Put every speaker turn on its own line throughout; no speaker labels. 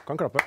Kan klappe.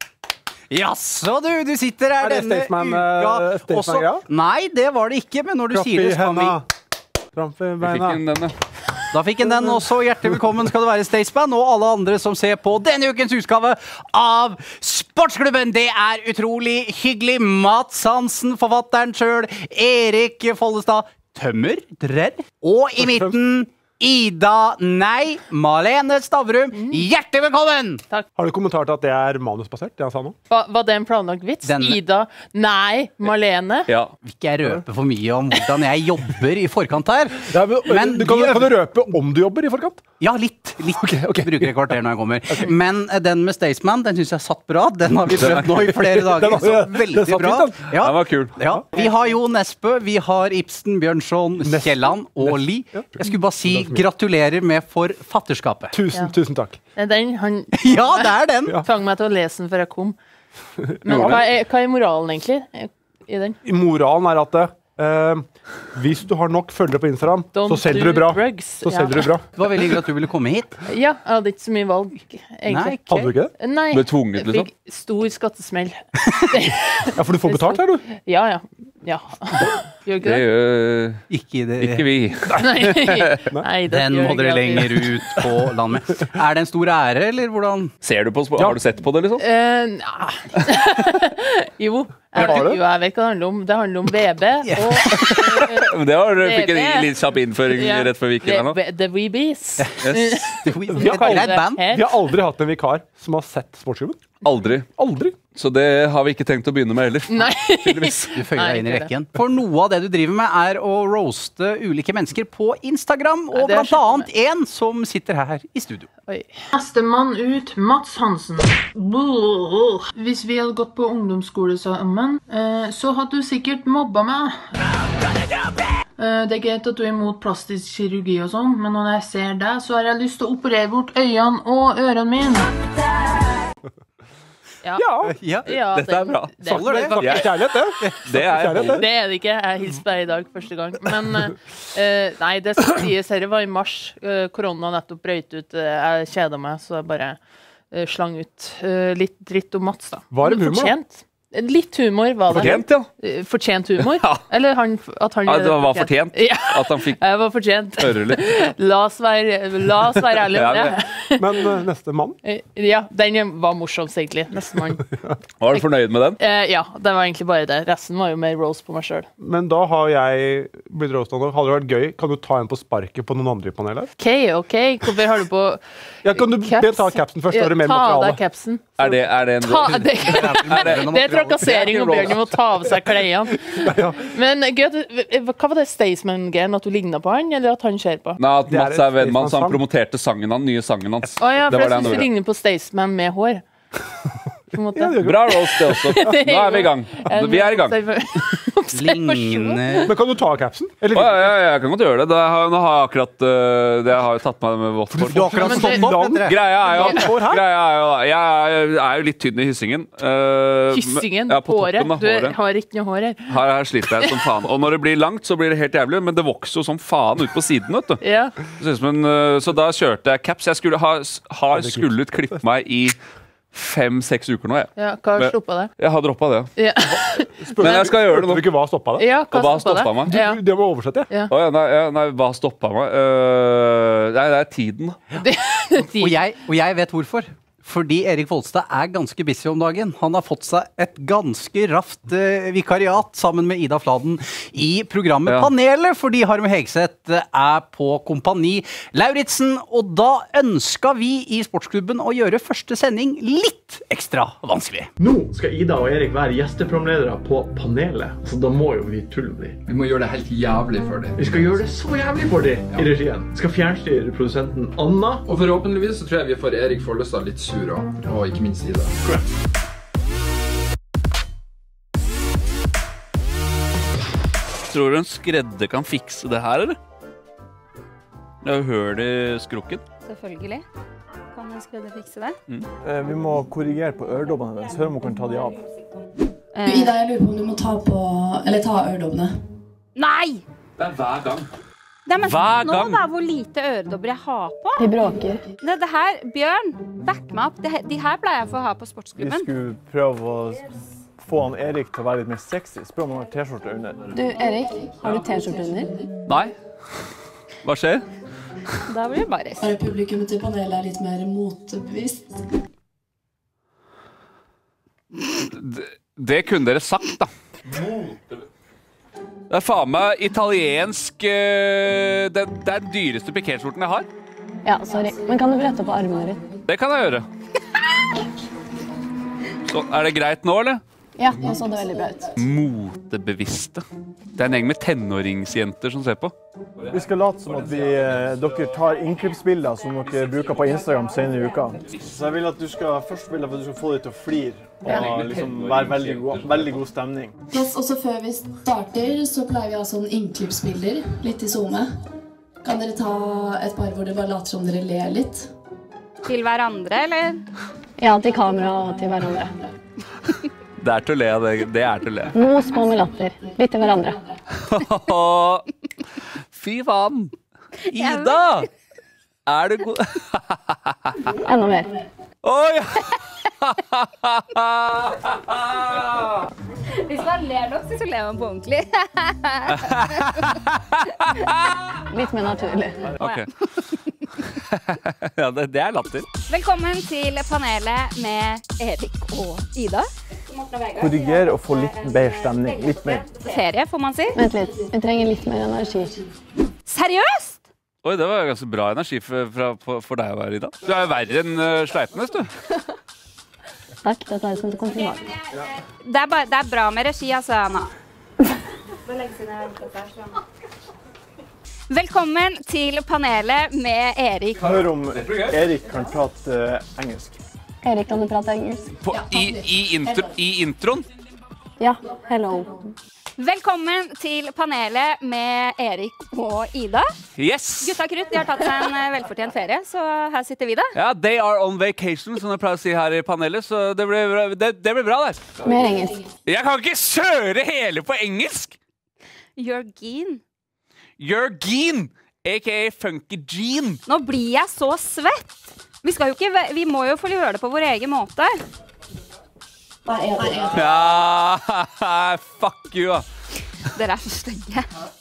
Jaså du sitter her denne uka
også.
Nei, det var det ikke, men når du sier det så kan vi...
Tramp i beina.
Da fikk en den også. Hjertelig velkommen skal det være Staysman og alle andre som ser på denne ukens utgave av Sportsklubben. Det er utrolig hyggelig. Mats Hansen, forfatteren selv, Erik Follestad, tømmer, og i midten Ida, nei, Malene Stavrum, hjertelig velkommen!
Takk.
Har du kommentar til at det er manusbasert, det han sa nå?
Var det en planlagt vits? Ida, nei, Malene?
Ja. Vil ikke jeg røpe for mye om hvordan jeg jobber i forkant her?
Ja, men kan du røpe om du jobber i forkant?
Ja, litt.
Okay.
Bruker et kvarter når jeg kommer. Men den med Staysman, den synes jeg satt bra. Den har vi prøvd nå i flere dager. Så veldig bra.
Ja. Den var kul.
Ja. Vi har Jo Nesbø, vi har Ibsen, Bjørnson, Kjelland og Li. Jeg skulle bare si gratulerer med forfatterskapet.
Tusen takk.
Den, han
ja, det er den.
Tvang meg til å lese den før jeg kom. Men hva er moralen egentlig i den?
Moralen er at hvis du har nok følgere på Instagram, så selger du bra.
Det var veldig hyggelig at du ville komme hit.
Ja, jeg hadde ikke så mye valg, egentlig.
Hadde du ikke det?
Nei,
ble tvunget, liksom?
Jeg fikk stor skattesmell.
Ja, for du får betalt her, du?
Ja. Gjør ikke det?
Ikke vi.
Nei,
den må dere lenger ut på landet. Er det en stor ære, eller hvordan?
Ser du på, har du sett på det, liksom?
Jo, jeg vet hva det handler om. Det handler om VB.
Det fikk en litt kjapp innføring rett før vi gikk inn her nå.
The Weebies.
Vi har aldri hatt en vikar som har sett Sportsklubben.
Aldri. Så det har vi ikke tenkt å begynne med heller.
Nei.
Du føyer deg inn i rekken. For noe av det du driver med er å roaste ulike mennesker på Instagram, og blant annet en som sitter her i studio.
Neste mann ut, Mats Hansen. Hvis vi hadde gått på ungdomsskole sammen, så hadde du sikkert mobba meg. Det er greit at du er imot plastisk kirurgi og sånn, men når jeg ser deg, så har jeg lyst til å operere bort øynene og ørene mine.
Ja, dette er bra.
Kjærlighet, det.
Det er
det ikke. Jeg hilste deg i dag første gang. Men nei, det skal sies her var i mars. Korona nettopp brøyt ut. Jeg kjeder meg, så jeg bare slang ut litt dritt om Mats da.
Var det humor da?
Litt humor var det.
Fortjent, ja.
Fortjent humor? Eller at han
det var fortjent. At han fikk
jeg var fortjent.
Høre litt.
La oss være ærlig om det.
Men neste mann?
Ja, den var morsomst egentlig. Neste mann.
Var du fornøyd med den?
Ja, det var egentlig bare det. Resten var jo mer roast på meg selv.
Men da har jeg blitt roastet nå. Hadde det vært gøy? Kan du ta en på sparket på noen andre i panelet?
Ok. Hvorfor har du på
ja, kan du ta capsen først? Ta av
deg capsen.
Er det en
det er trakassering og Bjørn må ta av seg klærne. Men hva var det Staysman-gren? At du lignet på han, eller at han ser på?
Nei, at Mats er vedmann, så han promoterte nye sangen hans.
Ja, for jeg synes du ligner på Staysman med hår.
Bra roast det også. Nå er vi i gang. Vi er i gang.
Men kan du ta capsen?
Ja, jeg kan godt gjøre det. Nå har jeg akkurat det jeg har tatt meg med vått for.
Du har akkurat stått opp.
Greia er jo jeg er jo litt tynn i hyssingen.
Hyssingen? Håret? Du har ikke noe hår her.
Her sliter jeg som faen. Og når det blir langt, så blir det helt jævlig, men det vokser jo som faen ut på siden, vet du.
Ja.
Så da kjørte jeg caps. Jeg skulle klippe meg i 5-6 uker nå, jeg.
Ja, hva har stoppet det?
Jeg har droppet det.
Ja.
Men jeg skal gjøre det nå.
Vet du ikke hva stoppet det?
Ja, hva stoppet
meg?
Det må oversette,
ja.
Nei, hva stoppet meg? Nei, det er tiden.
Og jeg vet hvorfor. Fordi Erik Follestad er ganske busy om dagen. Han har fått seg et ganske raft vikariat sammen med Ida Fladen i programmet Panelet, fordi Harm Hegseth er på Kompani Lauritzen, og da ønska vi i Sportsklubben å gjøre første sending litt ekstra vanskelig.
Nå skal Ida og Erik være gjesteprogramledere på Panelet, så da må jo vi tulle med dem.
Vi må gjøre det helt jævlig for dem.
Vi skal gjøre det så jævlig for dem i regien. Vi skal fjernstyre produsenten Anna.
Og forhåpentligvis så tror jeg vi får Erik Follestad litt sur og ikke minst Ida.
Tror du en skredder kan fikse det her, eller? Det er jo høl i skrukken.
Selvfølgelig. Kan en skredder fikse det?
Vi må korrigere på øredobbene deres. Hør om hun kan ta de av.
Ida, jeg lurer på om du må ta øredobbene.
Nei!
Det er hver gang.
Men
Hver
nå
gang.
da, hvor lite øredobber jeg har på.
Vi bråker.
Det her, Bjørn, back meg opp. De her pleier jeg å få ha på
Vi
sportsklubben.
skulle prøve å få han Erik til å være litt mer sexy. Spør om han har t-skjorte under.
Du, Erik, har du t-skjorte under?
Nei. Hva skjer?
Da blir det baris.
Er publikummet til panelet litt mer motebevisst?
Det kunne dere sagt, da. Det faen meg italiensk det er den dyreste pikéskjorten jeg har.
Ja, sorry. Men kan du brette opp armene ditt?
Det kan jeg gjøre. Så, er det greit nå, eller?
Ja, nå så det veldig bra ut.
Motebevisste. Det er en gjeng med tenåringsjenter som ser på.
Vi skal late som at dere tar innklippsbilder som dere bruker på Instagram senere i uka. Så jeg vil at du skal få dem til å flire og liksom være veldig god stemning.
Yes, og så før vi starter, så pleier vi å ha sånn innklippsbilder, litt i zoome. Kan dere ta et par hvor dere bare later som dere ler litt?
Til hverandre, eller?
Ja, til kamera og til hverandre.
Det er til å le av det. Det er til å le.
Mos på med latter. Litt til hverandre.
Fy faen! Ida! Er du god?
Enda mer.
Oi!
Hvis man ler nok, så ler man på ordentlig.
Litt mer naturlig.
Ok. Ja, det er latter.
Velkommen til panelet med Erik og Ida.
Korrigere og få litt bedre stemning. Litt mer.
Ferie, får man si.
Vent litt, vi trenger litt mer energi.
Seriøst?
Oi, det var ganske bra energi for deg å være, Ida. Du er jo verre enn Sleipnes, du.
Takk, det tar jeg som et kompliment.
Det er bra med regi, altså, Anna. Velkommen til panelet med Erik.
Hør om Erik kan prate engelsk.
Erik, kan du prate engelsk?
I introen?
Ja, hello.
Velkommen til panelet med Erik og Ida.
Yes!
Gutta krutt, de har tatt seg en velfortjent ferie, så her sitter vi da.
Ja, they are on vacation, som jeg pleier å si her i panelet, så det blir bra der.
Mer engelsk.
Jeg kan ikke kjøre hele på engelsk!
Jørgen.
Jørgen, a.k.a. Funky Jean.
Nå blir jeg så svett. Vi må jo få gjøre det på vår egen måte.
Ja, fuck you, da.
Dere er så stygge.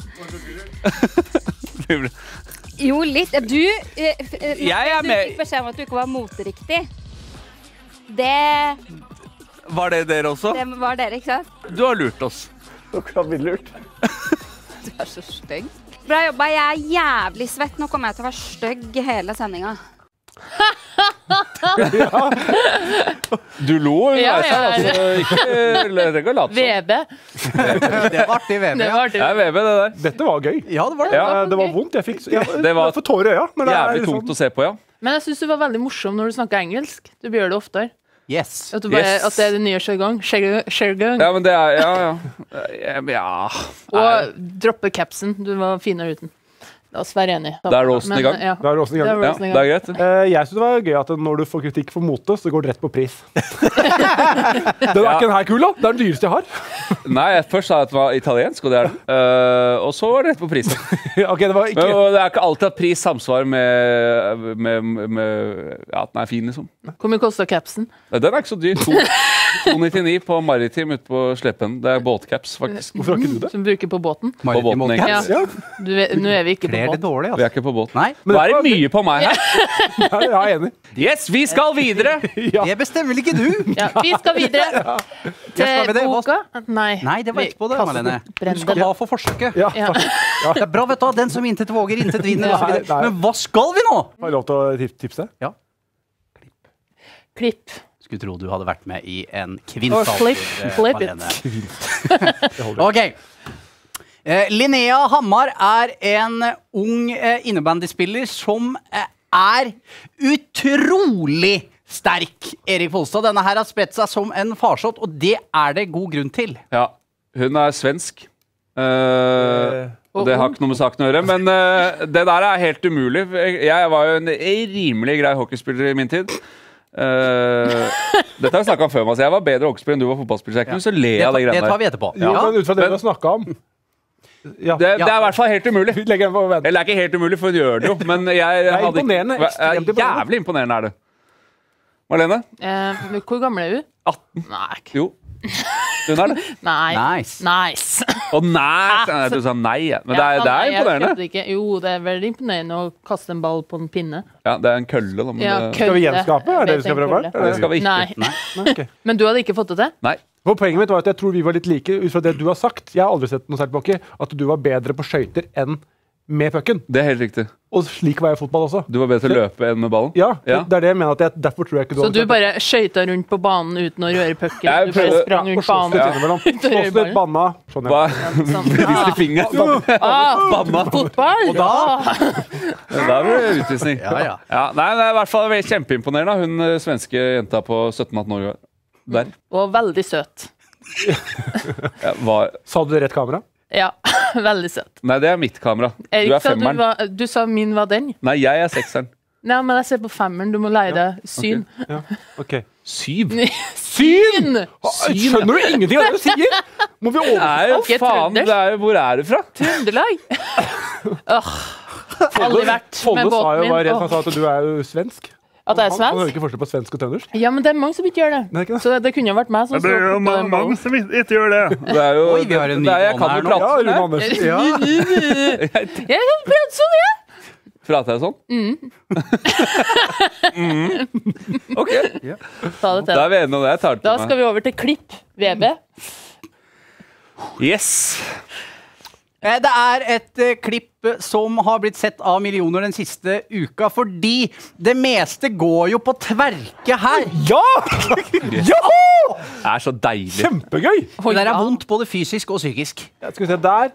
Jo, litt. Du fikk beskjed om at du ikke var moteriktig. Det
Var det dere også?
Det var dere, ikke sant?
Du har lurt oss.
Dere har blitt lurt.
Du er så stygg. Bra jobba, jeg er jævlig svett. Nå kommer jeg til å være stygg hele sendingen.
Ja.
Du lo,
Ja,
altså. Ikke late som.
VB.
Det var artig, VB.
Det var artig.
Ja, VB, det der.
Dette var gøy.
Ja, det var det.
Ja, det var vondt. Jeg fikk
Det var
for tårer i øya. Men det er
jævlig
liksom-
tungt å se på, ja.
Men jeg synes du var veldig morsom når du snakket engelsk. Du bør gjøre det oftere.
Yes.
At, du bare,
Yes.
at det er det nye jargong. Jargong.
Ja, men det er Ja.
Og droppe capsen. Du var finere uten. La oss være enige.
Da er roasten i gang.
Ja.
Da er roasten i gang.
Da er
Ja,
roasten i
det
gang.
er greit.
Jeg synes det var gøy at når du får kritikk for mote, så går det rett på pris. Den er ikke den her kul, da. Det er den dyreste jeg har.
Nei, først sa jeg at det var italiensk, og det er det. Og så var det rett på prisen.
Ok, det var ikke...
Men det er ikke alltid at pris samsvarer med ja, at den er fin, liksom.
Hvor mye kostet capsen?
Den er ikke så dyr. 299 på Maritim ute på Sleppen. Det er båtcaps, faktisk.
Hvorfor har ikke du det?
Som bruker på båten?
På båten, egentlig.
Ja.
Ja,
Nå er vi ikke på
Kler det
båten.
dårlig,
Vi er
altså.
ikke på båten.
Nei,
Nå er det mye på meg her.
ja, jeg er enig.
Yes, vi skal videre!
det bestemmer vel ikke du?
Ja, vi skal videre
skal vi
til
det?
boka. Nei,
Nei, det var etterpå det, Marlene. Du skal ha for forsøket.
Ja,
Ja.
Det er bra, vet du, den som intet våger, intet vinner. og så videre.
Nei.
Men hva skal vi nå?
Har jeg lov til å tipse?
Klipp.
Skulle tro du hadde vært med i en
Or
kvinnesalter.
flip it.
Ok. Linnea Hammar er en ung innebandyspiller som er utrolig sterk, Erik Folstad. Denne her har spredt seg som en farsott, og det er det god grunn til.
Ja, hun er svensk. Og det har ikke noe med saken å gjøre, men det der er helt umulig. Jeg var jo en rimelig grei hockeyspiller i min tid. Dette har vi snakket om før, Mads. Jeg var bedre hockeyspiller enn du var fotballspiller. Så jeg kunne så le av det
Det
greiene
tar
der.
vi etterpå.
Jo, men ut fra det vi har snakket om. Ja.
Det er i hvert fall helt umulig.
Legger den på vent.
Eller det er ikke helt umulig, for hun gjør det jo. Men
imponerende. Ekstremt imponerende.
Jævlig imponerende er det. Marlene?
Hvor gammel er hun?
18.
Nei.
Jo. Hun er det.
Nei.
Nice.
Nei, du sa nei. Men det er imponerende.
Jo, det er veldig imponerende å kaste en ball på en pinne.
Ja, det er en kølle. Da,
kølle.
Skal vi gjenskape? Er det vi skal prøve?
Det skal vi ikke.
Nei.
Okay.
Men du hadde ikke fått det til?
Nei.
Poenget mitt var at jeg tror vi var litt like ut fra det du har sagt. Jeg har aldri sett noe særlig på hockey. At du var bedre på skøyter enn med pucken.
Det er helt riktig.
Og slik var jeg i fotball også.
Du var bedre til å løpe enn med ballen?
Ja, det er det jeg mener. Derfor tror jeg ikke du
Så du bare skøyta rundt på banen uten å røre pucken? Du bare sprang rundt banen?
Slåss litt banna. Sånn, ja.
Viste fingeren. Banna.
Fotball!
Og da blir det utvisning. Ja. Nei, det er i hvert fall kjempeimponerende. Hun svenske jenta på 17-18 år der.
Og veldig søt.
Sa du det rett kamera?
Ja, veldig søt.
Nei, det er mitt kamera.
Erik,
du er femmeren.
Du sa min var den?
Nei, jeg er sekseren.
Nei, men jeg ser på femmeren. Du må lære deg syn.
Okay. Ja. Okay.
Syv?
Syn!
Skjønner du ingenting av det du sier? Må vi oversette?
Faen, hvor er du fra?
Trøndelag. Aldri vært med båten min.
Folde sa jo var redd, han sa at du er jo svensk.
At jeg er
Han
svensk?
hører ikke forskjell på svensk og trøndersk.
Ja, men det er mange som ikke gjør det. Så det kunne jo vært meg som
det er jo mange som ikke gjør det. Det er jo
Oi, vi har en ny
jeg kan jo prate
Rune Andersen.
Jeg kan prate sånn, jeg.
Prater jeg sånn? Ok.
Ta det til.
Da er vi enige om det. Jeg tar det til
Da
meg.
skal vi over til klipp, VB.
Yes.
Det er et klipp som har blitt sett av millioner den siste uka, fordi det meste går jo på tverke her.
Ja! Ja!
Det er så deilig.
Kjempegøy!
Det der er vondt både fysisk og psykisk.
Skal vi se der.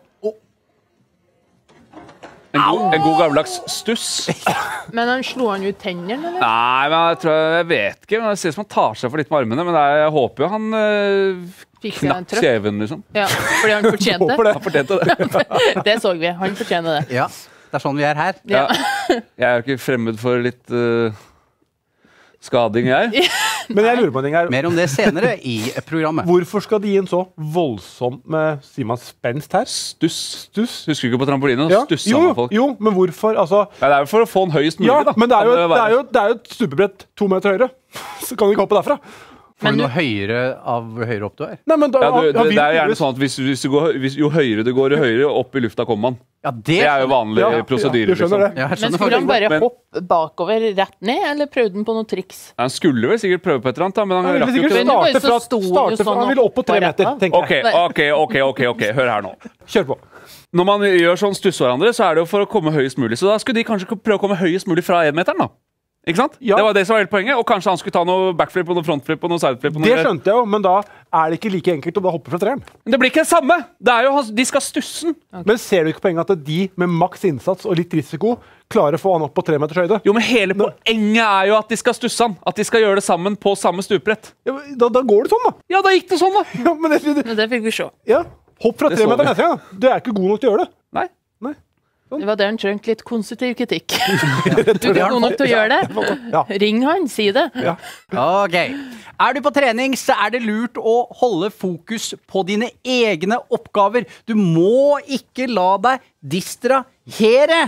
En god gammeldags stuss.
Men han slo han ut tennene, eller?
Nei, men jeg vet ikke. Men det ser ut som han tar seg for litt med armene. Men jeg håper jo han knakk kjeven, liksom.
Ja, fordi han fortjente det.
Han fortjente det.
Det så vi. Han fortjener det.
Ja, det er sånn vi er her.
Ja.
Jeg er jo ikke fremmed for litt skading, jeg.
Men jeg lurer på en ting her.
Mer om det senere i programmet.
Hvorfor skal de gi en så voldsom sier man spenst her?
Stuss. Husker du ikke på trampolinen? Ja. Stussa med folk.
Jo, men hvorfor? Altså,
det er jo for å få den høyest mulig.
Ja,
da.
Men det er jo et stupebrett 2 meter høyere. Så kan du ikke hoppe derfra.
Får du noe høyere av hvor høyere opp du er?
Nei, men da,
det er gjerne sånn at jo høyere du går, opp i lufta kommer man.
Ja, det
er jo vanlig prosedyre.
Liksom.
Men skulle han bare hoppe bakover rett ned, eller prøvde han på noe triks?
Han skulle vel sikkert prøve på et eller annet, men han rakk jo
ikke. Han ville opp på 3 meter, tenker
jeg. Ok, hør her nå.
Kjør på.
Når man gjør sånn stusse hverandre, så er det jo for å komme høyest mulig. Så da skulle de kanskje prøve å komme høyest mulig fra 1-meteren, da. Ikke sant? Ja. Det var det som var hele poenget. Og kanskje han skulle ta noe backflip og noe frontflip og noe sideflip.
Det skjønte jeg jo, men da er det ikke like enkelt å da hoppe fra treeren.
Men det blir ikke det samme! Det er jo, de skal stusse den.
Okay. Men ser du ikke poenget at de med maks innsats og litt risiko klarer å få han opp på 3 meters høyde?
Jo, men hele poenget er jo at de skal stusse han. At de skal gjøre det sammen på samme stupbrett.
Ja, da går det sånn, da.
Ja, da gikk det sånn, da.
Ja, men
det fikk vi se.
Ja, hopp fra 3 meter neste gang. Du er ikke god nok til å gjøre det.
Nei.
Det var det han trengte, litt konstruktiv kritikk. Du er god nok til å gjøre det. Ja. Ring han, si det. Ja.
Ok. Er du på trening, så er det lurt å holde fokus på dine egne oppgaver. Du må ikke la deg distrahere.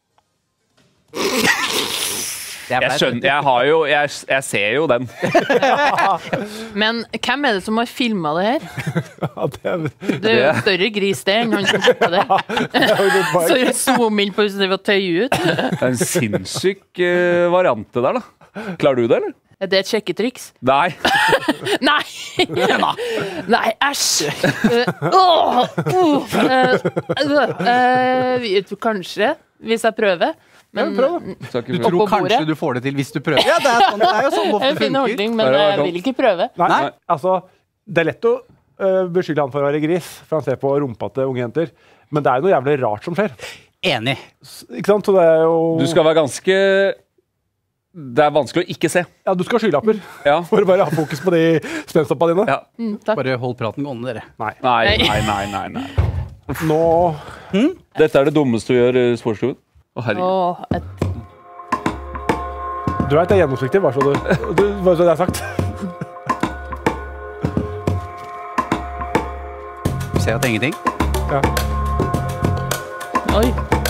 Jeg skjønner, jeg ser jo den.
Men hvem er det som har filmet det her? Det er jo større gris det enn han som hopper det. Så jeg zoom inn på hvis det var tøy ut.
Det er en sinnssyk variant det der, da. Klarer du det, eller?
Er det et sjekketriks?
Nei.
Nei, æsj. Kanskje, hvis jeg prøver. Men
du tror kanskje du får det til hvis du prøver? Ja, det er jo sånn ofte funker.
Men jeg vil ikke prøve.
Nei, altså, det er lett å beskylde han for å være gris, for han ser på rumpa til unge jenter. Men det er jo noe jævlig rart som skjer.
Enig.
Ikke sant? Så det er jo...
Du skal være ganske... Det er vanskelig å ikke se.
Ja, du skal ha skylapper. Ja. For å bare ha fokus på de spenstoppa dine.
Ja.
Bare hold praten gående, dere.
Nei.
Nå...
Dette er det dummeste du gjør i sportsklubben. Du
vet det er gjennomsviktig, bare så det er sagt.
Du ser at det er ingenting?
Ja.
Oi.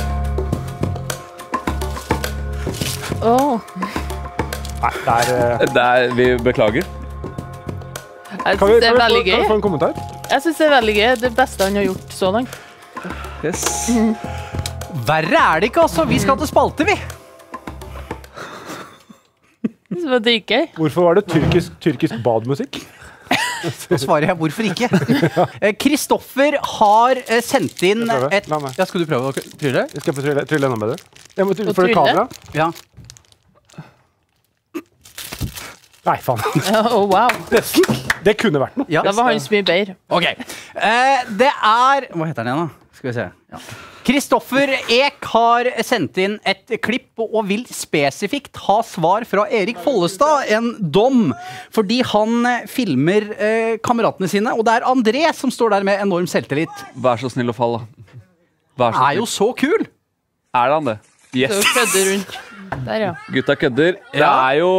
Nei,
Vi beklager.
Jeg synes det er veldig
Kan vi få
gøy.
en kommentar?
Jeg synes det er veldig gøy. Det beste han har gjort så langt.
Yes.
Verre er det ikke, altså. Vi skal til spalte, vi.
Det var dritgøy.
Hvorfor var det tyrkisk badmusikk?
Da svarer jeg hvorfor ikke. Kristoffer har sendt inn et...
La meg.
Ja, skal du prøve å trylle?
Jeg skal få trylle enda bedre. Jeg må
Å
for
trylle?
kamera.
Ja.
Nei, faen.
Oh, wow.
Det kunne vært noe.
Ja.
Da var han så mye bedre.
Ok. Det er... Hva heter den igjen da? Skal vi se. Ja. Kristoffer Ek har sendt inn et klipp og vil spesifikt ha svar fra Erik Follestad, en dom, fordi han filmer kameratene sine, og det er André som står der med enorm selvtillit.
Vær så snill å falle. Vær så
Han er jo
snill.
så kul!
Er det han det? Yes.
Så kødder rundt. Der, ja.
Gutta kødder. Det
Ja.
er jo...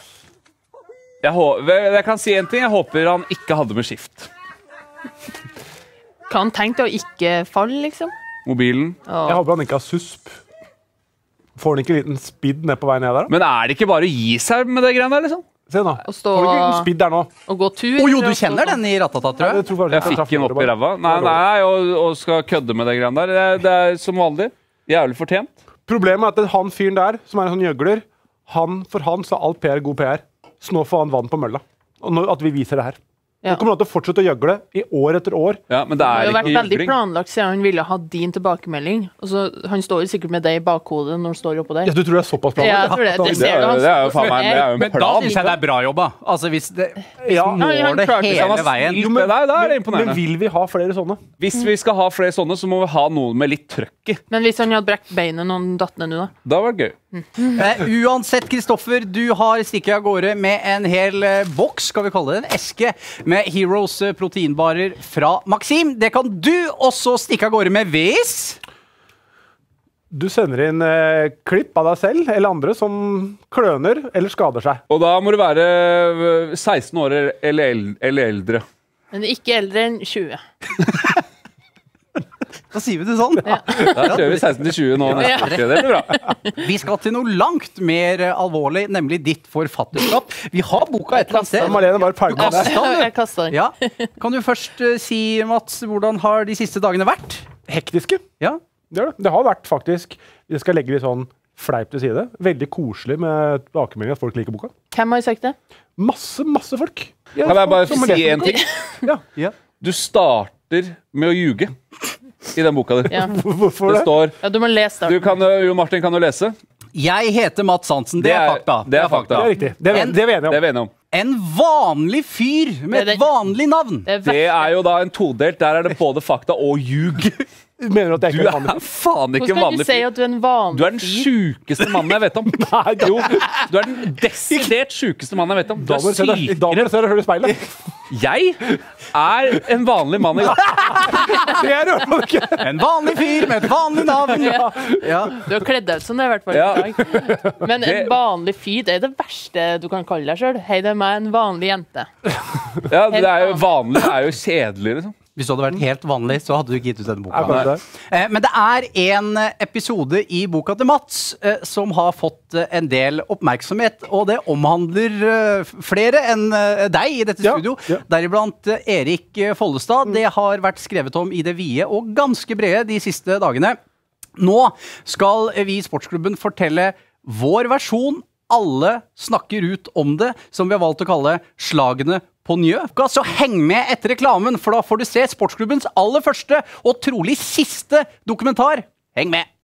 Jeg kan si en ting. Jeg håper han ikke hadde med skift.
Kan han tenke å ikke falle, liksom?
Mobilen.
Jeg håper han ikke har susp. Får han ikke en liten spidd ned på vei ned der? Da?
Men er det ikke bare å gi seg med det greiene der, liksom?
Se nå.
Å stå
Får du ikke en liten spidd der nå?
og gå tur?
Jo, du
og
kjenner
stå-
den i Ratata, tror jeg.
Jeg tror faktisk
Jeg fikk den opp i ræva. Nei, og skal kødde med det greiene der. Det er som vanlig. Jævlig fortjent.
Problemet er at han fyren der, som er en sånn gjøgler, for han så er alt PR god PR. Så nå får han vann på mølla. Og nå, at vi viser det her.
Ja.
Han kommer til å fortsette å gjøgle i år etter år.
Ja, men det
Det har
er
jo vært
ikke
veldig
gjøgling.
planlagt siden han ville ha din tilbakemelding. Og så, han står jo sikkert med det i bakhodet når han står oppå der.
Ja, du tror det er såpass planlagt?
Ja, jeg tror det. Det
Det
ser
er
du. Han
det er jo
står-
faen meg det er jo en
Men da
plan.
synes jeg det er bra jobba. Altså, hvis det
Ja.
når
han
det
klarte det.
Han
hele
har
veien.
snilt med deg, da er det
Men
imponerende.
vil vi ha flere sånne?
Hvis vi skal ha flere sånne, så må vi ha noe med litt trøkk i.
Men hvis han hadde brekt beinet når han datt ned nå, da?
Da var det gøy.
Uansett, Kristoffer, du har stikket av gårde med en hel boks, skal vi kalle det, en eske, med Heroes proteinbarer fra Maxim. Det kan du også stikke av gårde med hvis...
Du sender inn klipp av deg selv eller andre som kløner eller skader seg.
Og da må du være 16 år eller eldre.
Men ikke eldre enn 20.
Da sier vi det sånn.
Ja.
Da kjører vi 16 til 20 nå.
Ja.
Det blir bra.
Vi skal til noe langt mer alvorlig, nemlig ditt forfatterskap. Vi har boka et eller annet
Da er
sted.
Marlene bare ferdig med det.
Jeg kastet den.
Ja. Kan du først si, Mats, hvordan har de siste dagene vært?
Hektiske.
Ja.
Det er det. Det har vært faktisk, vi skal legge litt sånn fleip til side, veldig koselig med tilbakemelding at folk liker boka.
Hvem har sagt det?
Masse folk. Ja,
Kan jeg bare
som har
si
lest
en
boka.
ting?
Ja.
Du starter med å ljuge i den boka di.
Ja.
Hvorfor
Det
det?
står
Ja, du må lese
du
det.
kan, Jo Martin, kan du lese?
Jeg heter Mats Hansen. Det er fakta.
Det er fakta.
Det er riktig. Det er vi enige
Det er
om.
vi enige om.
En vanlig fyr med
Det er
et vanlig navn.
Det er
Det er jo da en todelt. Der er det både fakta og ljug.
Mener du at jeg
Du
ikke er
er
vanlig?
faen ikke
Hvordan
en
kan
vanlig
du si
fyr.
at du er en vanlig
Du er den sjukeste mannen jeg vet om.
Nei, da,
Jo, du er den desidert sjukeste mannen jeg vet om. Du
da
er
må du se deg
sykere.
selv i speilet.
Jeg er en vanlig mann i dag.
Det er du ikke.
En vanlig fyr med et vanlig navn. Ja.
Du har kledd deg ut som det, i hvert fall.
Ja.
i dag. Men en
Det-
vanlig fyr, det er det verste du kan kalle deg sjøl. Hei, det er meg, en vanlig jente.
Ja, det er jo vanlig. Det er jo kjedelig, liksom.
Hvis du hadde vært helt vanlig, så hadde du ikke gitt ut denne
Er
boka.
bare det.
Men det er en episode i boka til Mats som har fått en del oppmerksomhet, og det omhandler flere enn deg i dette
Ja,
studio,
ja.
deriblant Erik Follestad. Det har vært skrevet om i det vide og ganske brede de siste dagene. Nå skal vi i Sportsklubben fortelle vår versjon. Alle snakker ut om det, som vi har valgt å kalle slagene på Njø. Så heng med etter reklamen, for da får du se Sportsklubbens aller første og trolig siste dokumentar. Heng med!